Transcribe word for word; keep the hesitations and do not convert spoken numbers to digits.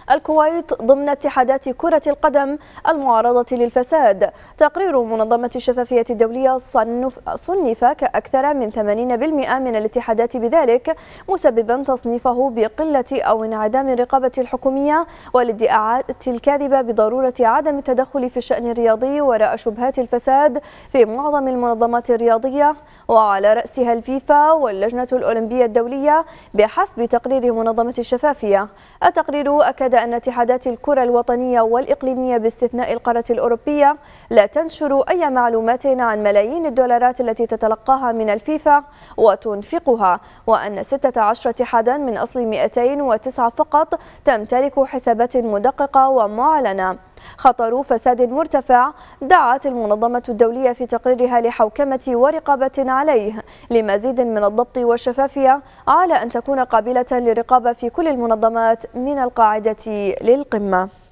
الكويت ضمن اتحادات كرة القدم المعرضة للفساد. تقرير منظمة الشفافية الدولية صنف, صنف كأكثر من ثمانين بالمئة من الاتحادات بذلك، مسببا تصنيفه بقلة أو انعدام الرقابة الحكومية والادعاءات الكاذبة بضرورة عدم التدخل في الشأن الرياضي وراء شبهات الفساد في معظم المنظمات الرياضية، وعلى رأسها الفيفا واللجنة الأولمبية الدولية بحسب تقرير منظمة الشفافية. التقرير أكد أن اتحادات الكرة الوطنية والإقليمية باستثناء القارة الأوروبية لا تنشر أي معلومات عن ملايين الدولارات التي تتلقاها من الفيفا وتنفقها، وأن ستة عشر اتحادا من أصل مئتين وتسعة فقط تمتلك حسابات مدققة ومعلنة. خطر فساد مرتفع. دعت المنظمة الدولية في تقريرها لحوكمة ورقابة عليه لمزيد من الضبط والشفافية على أن تكون قابلة للرقابة في كل المنظمات من القاعدة للقمة.